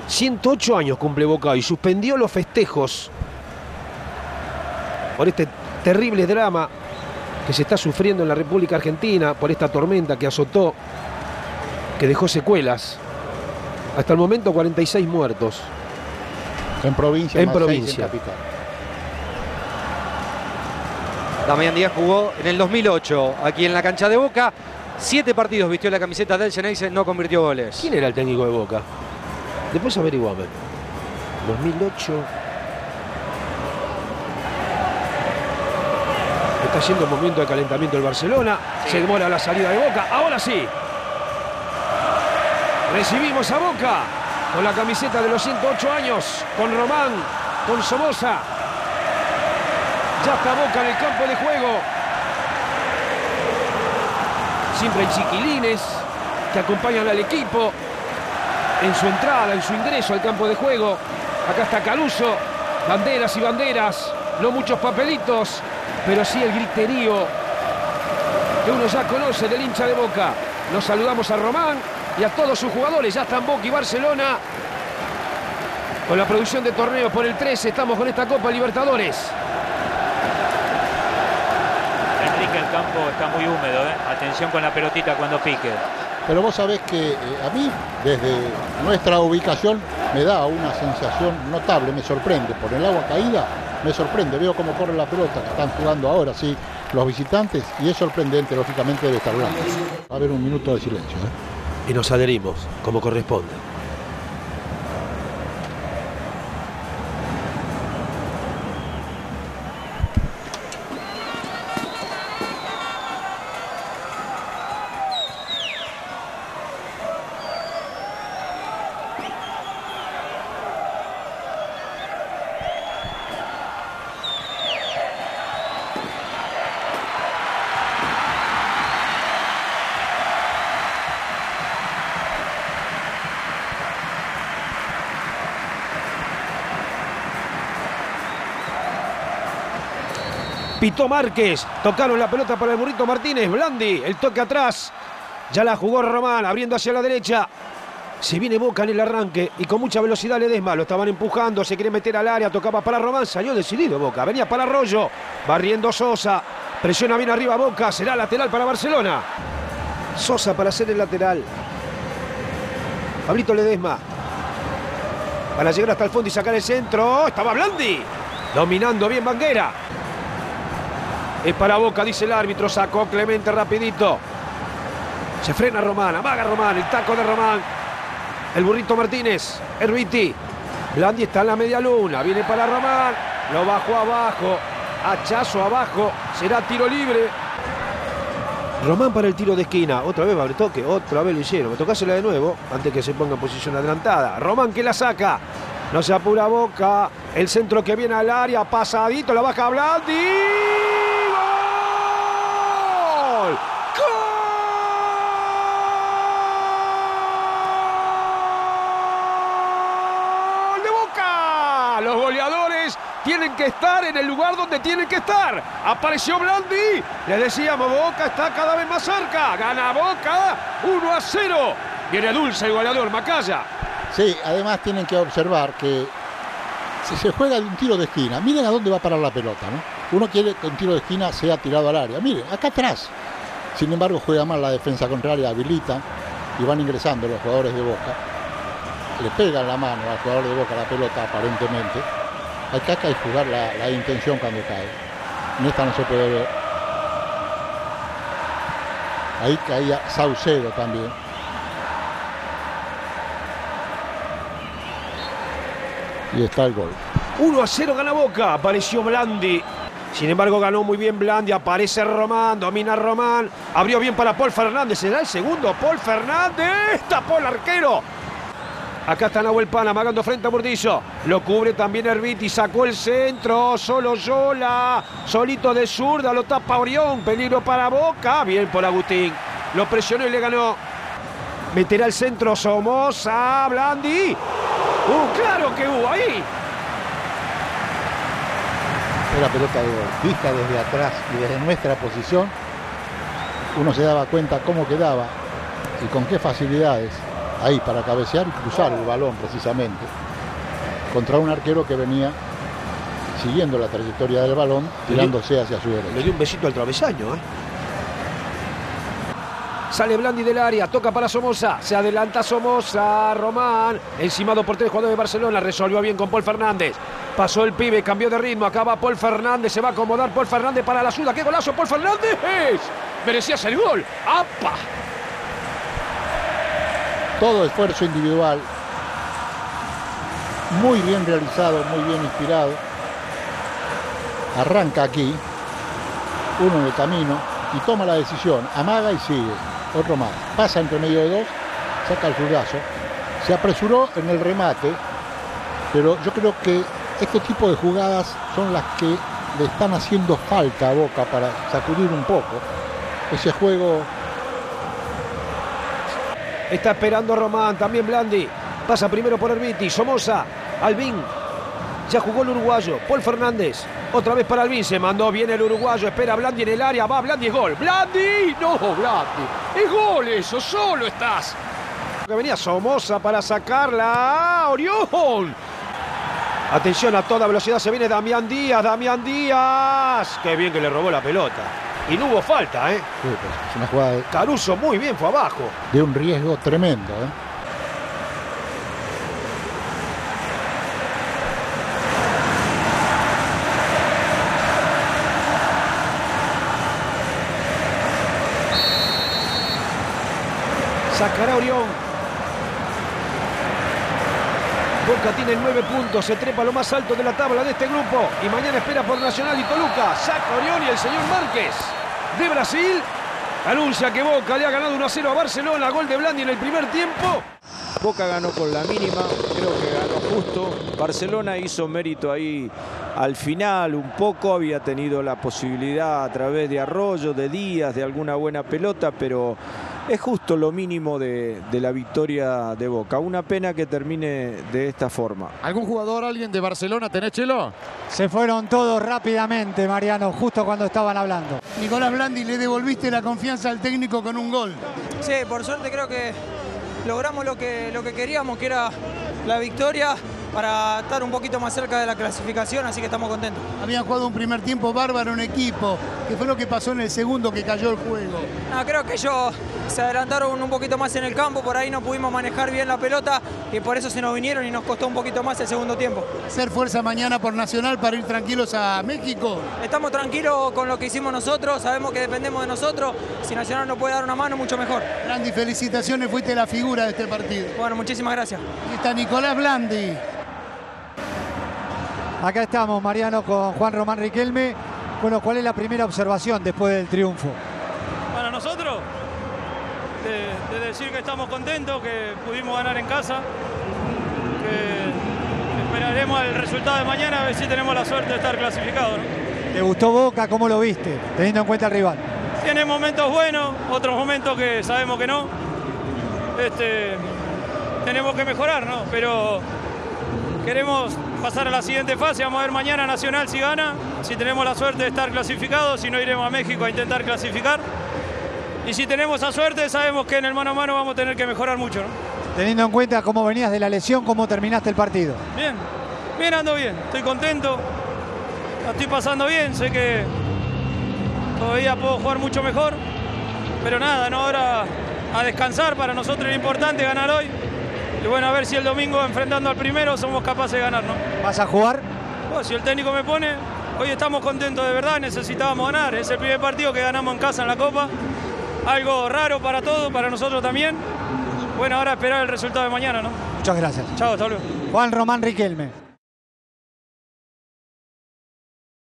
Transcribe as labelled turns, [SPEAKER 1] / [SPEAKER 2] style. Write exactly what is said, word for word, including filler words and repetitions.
[SPEAKER 1] ciento ocho años cumple Boca y suspendió los festejos por este terrible drama que se está sufriendo en la República Argentina, por esta tormenta que azotó, que dejó secuelas. Hasta el momento cuarenta y seis muertos.
[SPEAKER 2] En provincia,
[SPEAKER 1] en
[SPEAKER 2] más
[SPEAKER 1] provincia.
[SPEAKER 2] seis en capital.
[SPEAKER 3] Damián Díaz jugó en el dos mil ocho aquí en la cancha de Boca. Siete partidos vistió la camiseta del Xeneize, no convirtió goles.
[SPEAKER 1] ¿Quién era el técnico de Boca? Después averiguame. dos mil ocho. Está haciendo un momento de calentamiento el Barcelona. Sí. Se demora la salida de Boca. Ahora sí. Recibimos a Boca con la camiseta de los ciento ocho años. Con Román, con Somoza. Ya está Boca en el campo de juego. Siempre hay chiquilines que acompañan al equipo en su entrada, en su ingreso al campo de juego. Acá está Caruso. Banderas y banderas. No muchos papelitos, pero sí el griterío que uno ya conoce del hincha de Boca. Nos saludamos a Román y a todos sus jugadores. Ya están Boca y Barcelona con la producción de torneos por el trece. Estamos con esta Copa Libertadores.
[SPEAKER 4] Enrique, el campo está muy húmedo, ¿eh? Atención con la pelotita cuando pique.
[SPEAKER 2] Pero vos sabés que eh, a mí, desde nuestra ubicación, me da una sensación notable, me sorprende. Por el agua caída, me sorprende. Veo cómo corre la pelota, que están jugando ahora, sí, los visitantes, y es sorprendente, lógicamente debe estar blanco. Va a haber un minuto de silencio, ¿eh?
[SPEAKER 1] Y nos adherimos, como corresponde. Pitó Márquez, tocaron la pelota para el Burrito Martínez, Blandi, el toque atrás, ya la jugó Román, abriendo hacia la derecha, se viene Boca en el arranque y con mucha velocidad Ledesma, lo estaban empujando, se quiere meter al área, tocaba para Román, salió decidido Boca, venía para Arroyo, barriendo Sosa, presiona bien arriba Boca, será lateral para Barcelona, Sosa para hacer el lateral, Pablito Ledesma, para llegar hasta el fondo y sacar el centro, estaba Blandi, dominando bien Banguera. Es para Boca, dice el árbitro, sacó Clemente rapidito. Se frena Román, amaga Román, el taco de Román. El Burrito Martínez, Erviti. Blandi está en la media luna, viene para Román. Lo bajó abajo, hachazo abajo, será tiro libre. Román para el tiro de esquina, otra vez va el toque, otra vez lo hicieron. Me tocásela de nuevo, antes que se ponga en posición adelantada. Román que la saca, no se apura Boca. El centro que viene al área, pasadito, la baja Blandi. Los goleadores tienen que estar en el lugar donde tienen que estar. Apareció Blandi. Les decíamos, Boca está cada vez más cerca. Gana Boca uno a cero. Viene dulce el goleador, Macaya.
[SPEAKER 2] Sí, además tienen que observar que si se juega de un tiro de esquina, miren a dónde va a parar la pelota, ¿no? Uno quiere que un tiro de esquina sea tirado al área. Miren, acá atrás. Sin embargo, juega mal la defensa contraria, habilita y van ingresando los jugadores de Boca. Le pegan la mano al jugador de Boca la pelota aparentemente. Acá hay que jugar la, la intención cuando cae. En esta no se puede ver. Ahí caía Saucedo también. Y está el gol.
[SPEAKER 1] uno a cero gana Boca. Apareció Blandi. Sin embargo, ganó muy bien Blandi. Aparece Román. Domina Román. Abrió bien para Paul Fernández. ¿Será el segundo? Paul Fernández. Tapó el arquero. Acá está Nahuel Pan amagando frente a Murdizo. Lo cubre también Erviti. Sacó el centro. Solo Yola. Solito de zurda. Lo tapa Orión. Peligro para Boca. Bien por Agustín. Lo presionó y le ganó. Meterá el centro Somoza. Blandi. Uh, claro que hubo ahí.
[SPEAKER 2] Era pelota de gol. Vista desde atrás y desde nuestra posición, uno se daba cuenta cómo quedaba y con qué facilidades ahí para cabecear y cruzar el balón precisamente contra un arquero que venía siguiendo la trayectoria del balón, tirándose hacia su derecha.
[SPEAKER 1] Le dio un besito al travesaño, ¿eh? Sale Blandi del área, toca para Somoza, se adelanta Somoza, Román, encimado por tres jugadores de Barcelona, resolvió bien con Paul Fernández. Pasó el pibe, cambió de ritmo, acaba Paul Fernández, se va a acomodar Paul Fernández para la Suda. ¡Qué golazo Paul Fernández! Merecías el gol. ¡Apa!
[SPEAKER 2] Todo esfuerzo individual, muy bien realizado, muy bien inspirado. Arranca aquí, uno en el camino y toma la decisión, amaga y sigue. Otro más, pasa entre medio de dos, saca el zurdazo, se apresuró en el remate, pero yo creo que este tipo de jugadas son las que le están haciendo falta a Boca para sacudir un poco ese juego.
[SPEAKER 1] Está esperando Román, también Blandi, pasa primero por Herbiti, Somoza, Albín, ya jugó el uruguayo, Paul Fernández, otra vez para Albín, se mandó bien el uruguayo, espera Blandi en el área, va Blandi, es gol, Blandi, no Blandi, es gol eso, solo estás. Que venía Somoza para sacarla, Orión. Atención, a toda velocidad se viene Damián Díaz, Damián Díaz, qué bien que le robó la pelota. Y no hubo falta, ¿eh?
[SPEAKER 2] Sí, pues, es una jugada de,
[SPEAKER 1] Caruso muy bien, fue abajo.
[SPEAKER 2] de un riesgo tremendo, ¿eh?
[SPEAKER 1] Sacará Orión. Boca tiene nueve puntos, se trepa lo más alto de la tabla de este grupo. Y mañana espera por Nacional y Toluca. Saca Orión y el señor Márquez de Brasil anuncia que Boca le ha ganado uno a cero a Barcelona. Gol de Blandi en el primer tiempo.
[SPEAKER 5] Boca ganó con la mínima, creo que ganó justo. Barcelona hizo mérito ahí al final un poco, había tenido la posibilidad a través de Arroyo, de Díaz, de alguna buena pelota, pero es justo lo mínimo de, de la victoria de Boca. Una pena que termine de esta forma.
[SPEAKER 6] ¿Algún jugador, alguien de Barcelona tenés, Chelo?
[SPEAKER 7] Se fueron todos rápidamente, Mariano, justo cuando estaban hablando.
[SPEAKER 8] Nicolás Blandi, le devolviste la confianza al técnico con un gol.
[SPEAKER 9] Sí, por suerte creo que logramos lo que, lo que queríamos, que era la victoria para estar un poquito más cerca de la clasificación, así que estamos contentos.
[SPEAKER 8] Habían jugado un primer tiempo bárbaro en equipo. ¿Qué fue lo que pasó en el segundo que cayó el juego?
[SPEAKER 9] No, creo que ellos se adelantaron un poquito más en el campo, por ahí no pudimos manejar bien la pelota y por eso se nos vinieron y nos costó un poquito más el segundo tiempo.
[SPEAKER 8] ¿Hacer fuerza mañana por Nacional para ir tranquilos a México?
[SPEAKER 9] Estamos tranquilos con lo que hicimos nosotros, sabemos que dependemos de nosotros. Si Nacional nos puede dar una mano, mucho mejor.
[SPEAKER 8] Blandi, felicitaciones, fuiste la figura de este partido.
[SPEAKER 9] Bueno, muchísimas gracias.
[SPEAKER 8] Aquí está Nicolás Blandi.
[SPEAKER 7] Acá estamos, Mariano, con Juan Román Riquelme. Bueno, ¿cuál es la primera observación después del triunfo?
[SPEAKER 10] Para nosotros, de, de decir que estamos contentos, que pudimos ganar en casa, que esperaremos el resultado de mañana a ver si tenemos la suerte de estar clasificados, ¿no?
[SPEAKER 7] ¿Te gustó Boca? ¿Cómo lo viste? Teniendo en cuenta el rival.
[SPEAKER 10] Tiene momentos buenos, otros momentos que sabemos que no. Este, tenemos que mejorar, ¿no? Pero queremos pasar a la siguiente fase, vamos a ver mañana Nacional si gana, si tenemos la suerte de estar clasificados, si no iremos a México a intentar clasificar. Y si tenemos esa suerte, sabemos que en el mano a mano vamos a tener que mejorar mucho, ¿no?
[SPEAKER 7] Teniendo en cuenta cómo venías de la lesión, cómo terminaste el partido.
[SPEAKER 10] Bien, bien, ando bien, estoy contento, la estoy pasando bien, sé que todavía puedo jugar mucho mejor, pero nada, no, ahora a descansar, para nosotros es importante ganar hoy. Y bueno, a ver si el domingo, enfrentando al primero, somos capaces de ganar, ¿no?
[SPEAKER 7] ¿Vas a jugar?
[SPEAKER 10] Bueno, si el técnico me pone, hoy estamos contentos de verdad, necesitábamos ganar. Es el primer partido que ganamos en casa en la Copa. Algo raro para todos, para nosotros también. Bueno, ahora esperar el resultado de mañana, ¿no?
[SPEAKER 7] Muchas gracias.
[SPEAKER 10] Chao, hasta luego.
[SPEAKER 7] Juan Román Riquelme.